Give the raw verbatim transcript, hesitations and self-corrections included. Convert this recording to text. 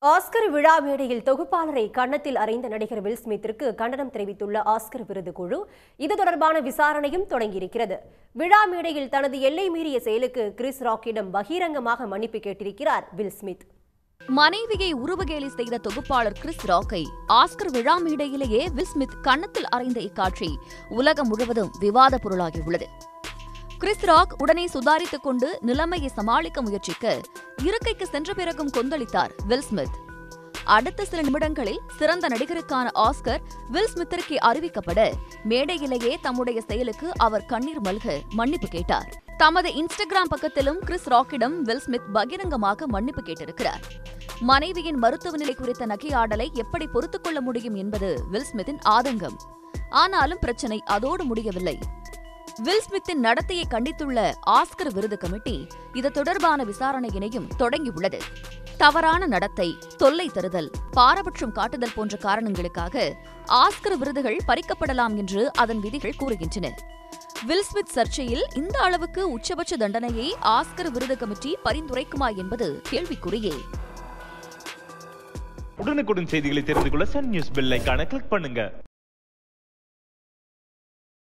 Oscar விழா மேடையில் தொகுப்பாளரை கன்னத்தில் அறைந்த நடிகர் வில் ஸ்மித்திற்கு கண்டனம் தெரிவித்துள்ள ஆஸ்கர் விருது குழு இது தொடர்பான விசாரணையும் தொடங்கியிருக்கிறது. விழா மேடையில் தனது எல்லை மீறிய செயலுக்கு கிறிஸ் ராக்கிடம் பகிரங்கமாக மன்னிப்பு கேட்டிருக்கிறார் வில் ஸ்மித். மனைவியை உருவகேலி செய்த தொகுப்பாளர் கிறிஸ் ராக்கை ஆஸ்கர் விழா மேடையிலேயே வில் ஸ்மித் கன்னத்தில் அறைந்த இக்காட்சி உலகம் முழுவதும் விவாத பொருளாகியுள்ளது. கிறிஸ் ராக் உடனே சுதாரித்துக் கொண்டு நிலைமையை சமாளிக்க முயற்சிக்க இருக்கைக்கு சென்ற பிறகும் கொந்தளித்தார் வில் ஸ்மித். அடுத்த சில நிமிடங்களில் சிறந்த நடிகருக்கான ஆஸ்கர் வில் ஸ்மித்திற்கு அறிவிக்கப்பட மேடையிலேயே தம்முடைய செயலுக்கு அவர் கண்ணீர் மல்க மன்னிப்பு கேட்டார். தமது இன்ஸ்டாகிராம் பக்கத்திலும் கிறிஸ் ராக்கிடம் வில் ஸ்மித் பகிரங்கமாக மன்னிப்பு கேட்டிருக்கிறார். மனைவியின் மருத்துவ நிலை குறித்த நகையாடலை எப்படி பொறுத்துக் கொள்ள முடியும் என்பது வில் ஸ்மித்தின் ஆதங்கம். ஆனாலும் பிரச்சனை அதோடு முடியவில்லை. வில் ஸ்மித்தின் நடத்தையை கண்டித்துள்ள ஆஸ்கர் விருது கமிட்டி இது தொடர்பான விசாரணையினையும் தொடங்கியுள்ளது. தவறான நடத்தை, தொல்லை தருதல், பாரபட்சம் காட்டுதல் போன்ற காரணங்களுக்காக ஆஸ்கர் விருதுகள் பறிக்கப்படலாம் என்று அதன் விதிகள் கூறுகின்றன. வில் ஸ்மித் சர்ச்சையில் இந்த அளவுக்கு உச்சபட்ச தண்டனையை ஆஸ்கர் விருது கமிட்டி பரிந்துரைக்குமா என்பது கேள்விக்குறியே. உடனுக்குடன் செய்திகளை தெரிந்து கொள்ள சன் நியூஸ் பெல் ஐகானை கிளிக் பண்ணுங்க.